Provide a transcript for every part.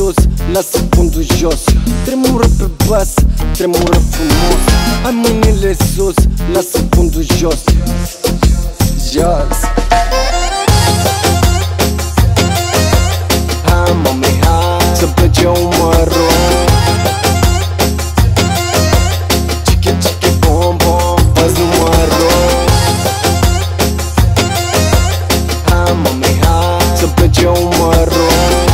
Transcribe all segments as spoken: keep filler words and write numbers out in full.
sus, lasă fundul jos. Tremură pe bas, tremură frumos. Hai mâinile sus, lasă fundul jos. Jos. Hai mami, hai să plece umărul. Chichi, chichi, bom, bom, fă-ți numărul. Hai mami, hai să plece umărul.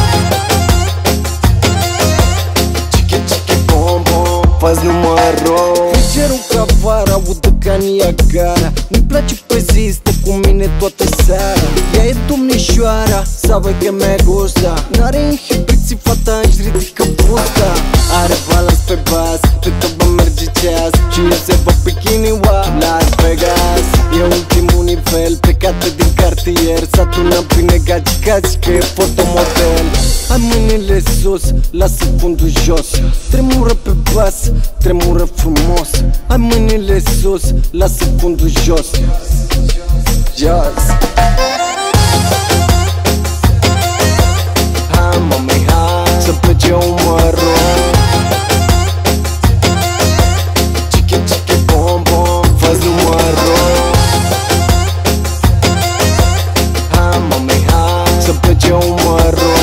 Chichi, chichi, bom, bom, fă-ți numărul. Cerul ca vara, udă ca Niagara. Nu-mi place pe zi, stă cu mine toată seara. Ea e domnișoara, sabe que me gusta. N-are inhibiții, fata își ridică busta. Are balans pe bas, cred că va merge ceas. Și nu se va bikini-ua Las Vegas. E ultimul nivel, plecată din cartier. S-a tunat bine gagicați că e fotomodel. Hai mâinile sus, lasă fundul jos. Tremură pe bas, tremură frumos. Hai mâinile sus, lasă fundul jos. Jos. Hai mami, hai să plece umărul. Chichi, chichi, bom, bom, fă-ți numărul. Hai mami, hai să plece umărul.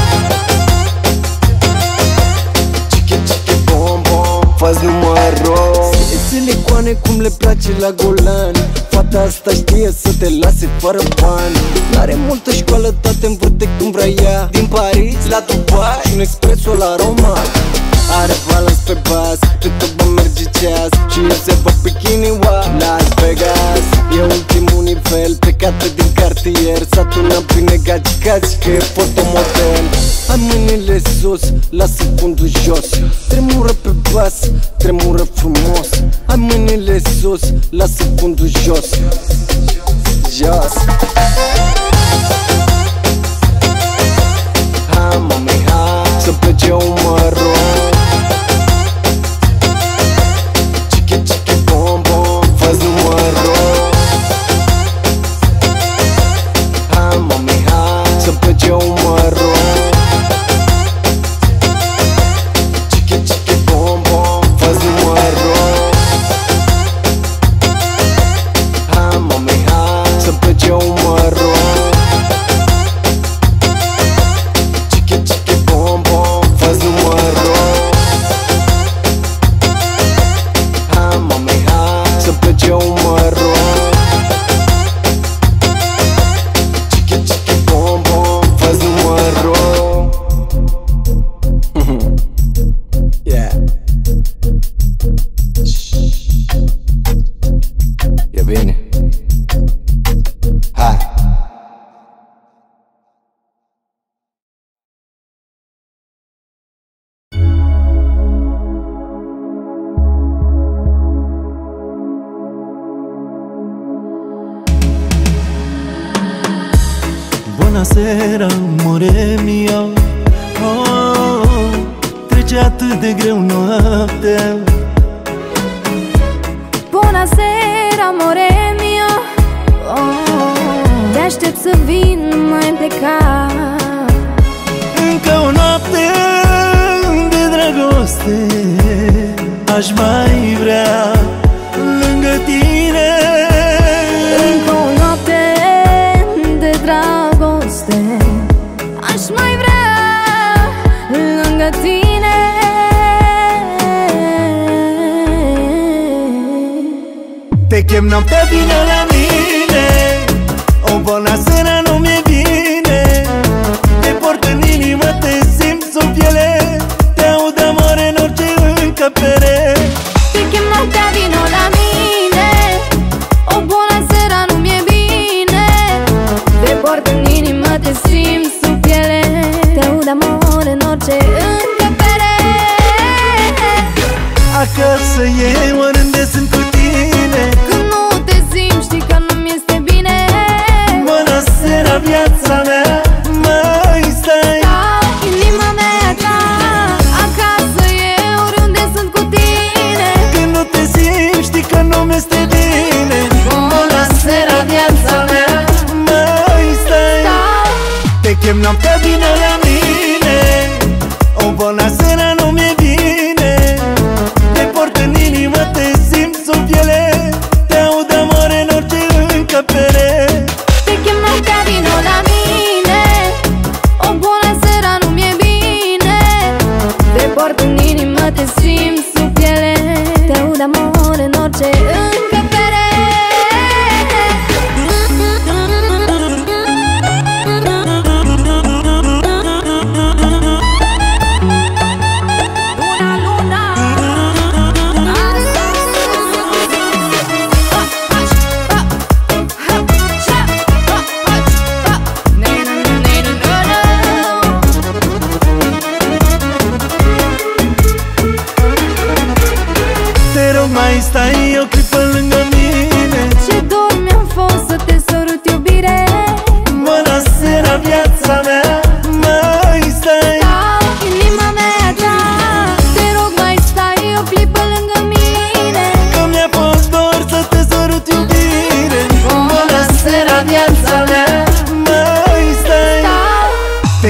Chichi, chichi, bom, bom, fă-ți numărul. Silicoane cum le place la Golan. Fata asta știe să te lase fără bani. N-are multă școală, toate învârte cum vrea ea. Din Paris la Dubai și un expreso la Roma. Are balans pe bas, cred că va merge ceas. Și nu se va bikini-ua Las Vegas. E ultimul nivel, plecată din cartier. S-a tunat bine gagicați că e fotomodel. Hai mâinile sus, lasă fundul jos. Tremură pe bas, tremură frumos. Hai mâinile sus, lasă fundul jos. Jos. Hai mami, hai să plece umărul. Chichi, chichi, bom, bom, fă-ți numărul. Hai mami, hai să plece umărul. Chichi, chichi, bom, bom, fă-ți numărul. Hai mami, hai să plece umărul. Chichi, chichi, bom, bom, fă-ți numărul. Hai mami, hai să plece umărul. Chichi, chichi, bom, bom, fă-ți numărul. Yeah. E bine. Hai. Buonasera, amore mio. Oh, trece atât de greu noaptea. Bunăseara, amore mio. Oh, te aștept să vin, nu mai pleca. Încă o noapte de dragoste aș mai vrea lângă tine. Încă o noapte de dragoste aș mai vrea lângă tine. Te chem noaptea, vine la mine. O bunăseară nu mi-e bine. Te port în inimă, te simt sub piele. Te aud amore în orice încăpere. Te chem noaptea, vino la mine. O bunăseară nu mi-e bine. Te port în inimă, te simt sub piele. Te aud amore în orice încăpere. Acasă e oriunde sunt cu tine. Când nu te simți, știi că nu-mi este bine. Bunăseara, viața mea, mai stai. Stau, inima mea ta. Acasă e oriunde sunt cu tine. Când nu te simți, știi că nu-mi este bine. Bunăseara, viața mea, mai stai. Stau, Te chem noaptea, vine la mine.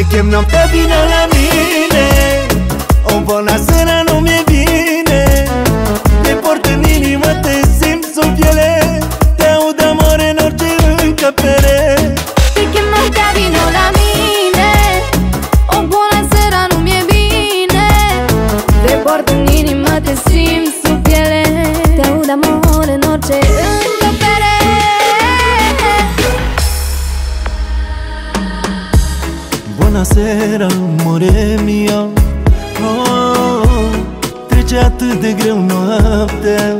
Te chem noaptea, vino la mine. O bună seara, nu mi-e bine. Te port în inimă, te simt sub piele. Te aud amore în orice încăpere. Te chem noaptea, vino la mine. O bună seara, nu mi-e bine. Te port în inimă, te simt sub piele. Te aud amore în orice încăpere. Buonasera, amore mio. Oh, trece atât de greu noaptea.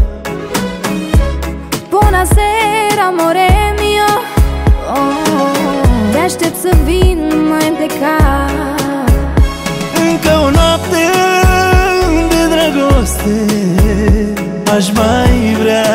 Buonasera, amore mio. Oh, te aștept să vin, nu mai pleca. Încă o noapte de dragoste aș mai vrea.